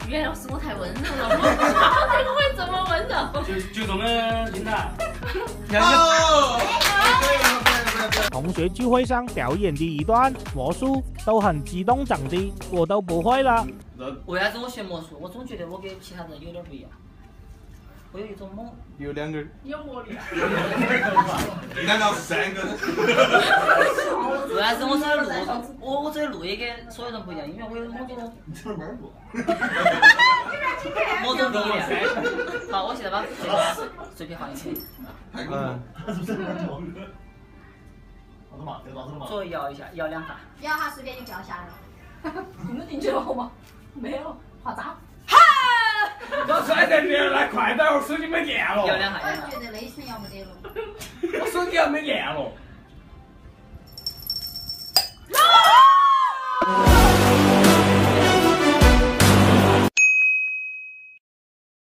原来是我太温柔了，我不晓得我会这么温柔。 就这么简单。 好。 同学聚会上表演的一段魔术，都很激动整的，我都不会了。 为啥子我学魔术？我总觉得我跟其他人有点不一样。我有一种猛。 有2个。 有魔力啊！ 难道是3个？ 为啥子我走的路，我走的路也跟所有人不一样？因为我有某种。 你这玩过？ 某种力量。好，我现在把随便放一起。 太过了。 左右摇一下，摇2下。 摇下随便就掉下来了。听得进去了好吗？没有，夸张。 我摔在别人来快点，我手机没电了。 摇2下。 我觉得那一层摇没得了。 我手机要没电了。